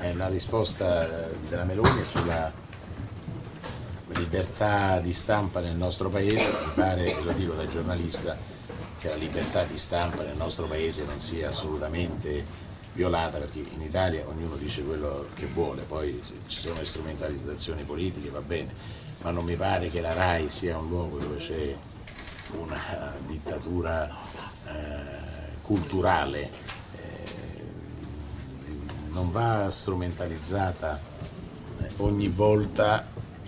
La risposta della Meloni è sulla libertà di stampa nel nostro Paese. Mi pare, e lo dico da giornalista, che la libertà di stampa nel nostro Paese non sia assolutamente violata, perché in Italia ognuno dice quello che vuole, poi se ci sono le strumentalizzazioni politiche va bene, ma non mi pare che la RAI sia un luogo dove c'è una dittatura culturale. Non va strumentalizzata ogni volta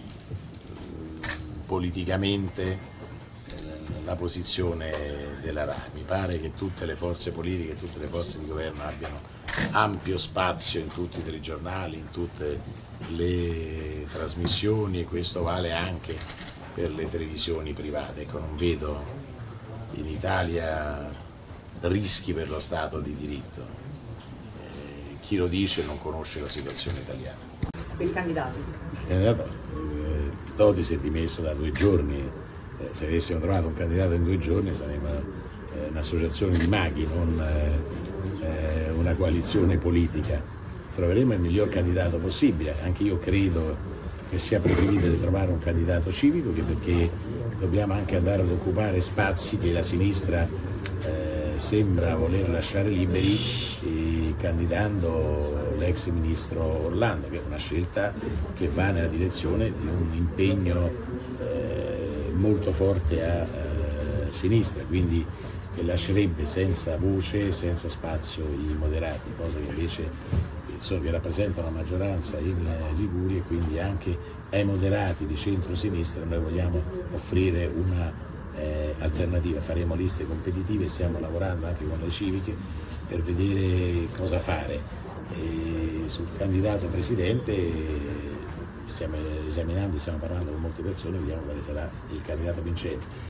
politicamente la posizione della RAI. Mi pare che tutte le forze politiche, tutte le forze di governo abbiano ampio spazio in tutti i telegiornali, in tutte le trasmissioni, e questo vale anche per le televisioni private. Ecco, non vedo in Italia rischi per lo Stato di diritto. Chi lo dice non conosce la situazione italiana. Il candidato? Il candidato Todi si è dimesso da 2 giorni. Se avessimo trovato un candidato in 2 giorni saremmo un'associazione di maghi, non una coalizione politica. Troveremo il miglior candidato possibile. Anche io credo che sia preferibile trovare un candidato civico, perché dobbiamo anche andare ad occupare spazi che la sinistra sembra voler lasciare liberi, candidando l'ex ministro Orlando, che è una scelta che va nella direzione di un impegno molto forte a sinistra, quindi che lascerebbe senza voce, senza spazio i moderati, cosa che invece che rappresentano la maggioranza in Liguria, e quindi anche ai moderati di centro-sinistra noi vogliamo offrire una alternativa. Faremo liste competitive, stiamo lavorando anche con le civiche per vedere cosa fare. Sul candidato presidente stiamo esaminando, stiamo parlando con molte persone, vediamo quale sarà il candidato vincente.